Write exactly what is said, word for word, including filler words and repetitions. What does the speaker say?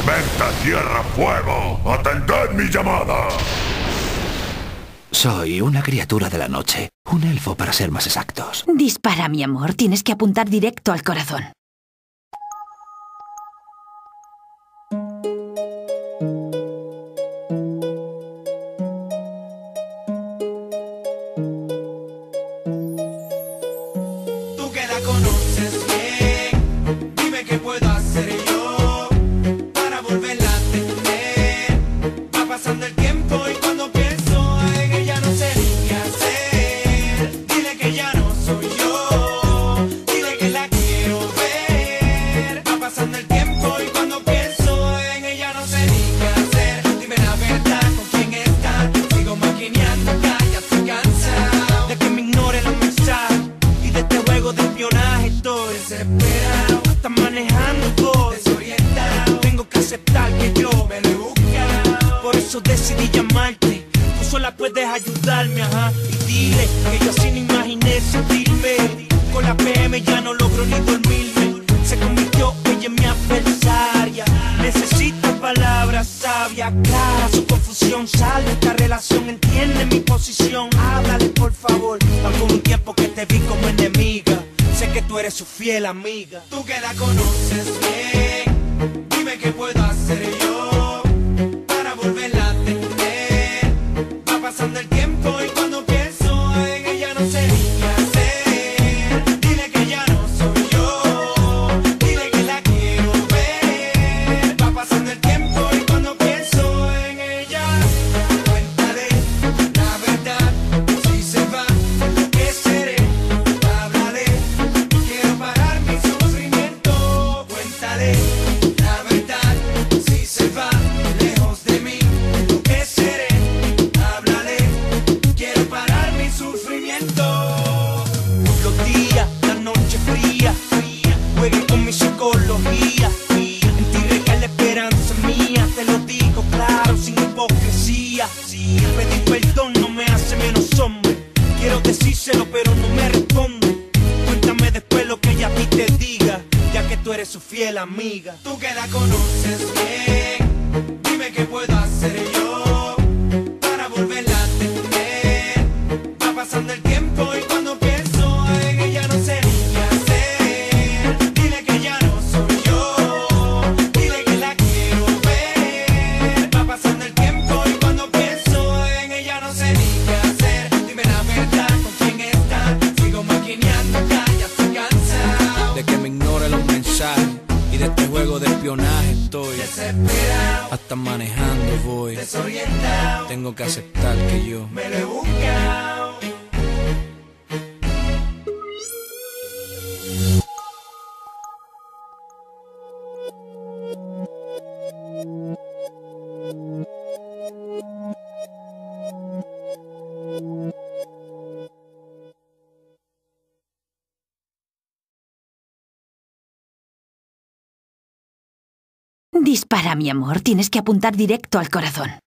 Venta, tierra, fuego. ¡Atended mi llamada! Soy una criatura de la noche. Un elfo, para ser más exactos. Dispara, mi amor. Tienes que apuntar directo al corazón. Tú que la conoces bien, dime qué puedo hacer yo para volverla a tener. Va pasando el tiempo y cuando pienso en ella no sé ni qué hacer. Dile que ya no soy yo, dile que la quiero ver. Va pasando el tiempo y cuando pienso en ella no sé ni qué hacer. Dime la verdad, con quién está. Sigo maquineando acá, ya estoy cansado de que me ignore los mensajes y de este juego de espionaje. Estoy desesperado, estás manejando todo desorientado. Tengo que aceptar que yo me lo he buscado, por eso decidí llamarte. Tú sola puedes ayudarme, ajá. Y dile que yo así no imaginé sentirme. Con la P M ya no logro ni dormirme. Se convirtió ella en mi adversaria. Necesita palabras sabias, claras, su confusión. Salve esta relación, entiende mi posición. Háblale por favor, va con un tiempo que te vi como enemiga. Sé que tú eres su fiel amiga. Tú que la conoces bien, dime qué puedo hacer yo para volverla a tener. Va pasando el tiempo y cuando pienso en ella no sé ni qué hacer. Dile que ya no soy yo, dile que la quiero ver. Va pasando el tiempo y cuando pienso en ella, cuéntale la verdad. Si se va, ¿qué seré? Háblale, quiero parar mi sufrimiento. Cuéntale la verdad. Si se va lejos de mí, ¿qué seré? Háblale, quiero parar mi sufrimiento. Los días, la noche fría, juegue con mi psicología. En ti recae la esperanza mía, te lo digo claro, sin hipocresía. Pedir perdón no me hace menos hombre. Quiero decírselo pero no me responde. Cuéntame después lo que ella a ti te diga, ya que tú eres su fiel amiga. Tú que la conoces bien, dime qué puedo hacer yo para volverla a tener. Va pasando el tiempo y cuando pienso en ella no sé ni qué hacer. Dile que ya no soy yo, dile que la quiero ver. Va pasando el tiempo y cuando pienso en ella no sé ni qué hacer. Dime la verdad, con quién está. Sigo maquineando acá, ya estoy cansado De que me ignore los mensajes y de este juego de espionaje estoy desesperado, hasta manejando voy. desorientado. Tengo que aceptar que yo Me lo he buscado. Dispara, mi amor. Tienes que apuntar directo al corazón.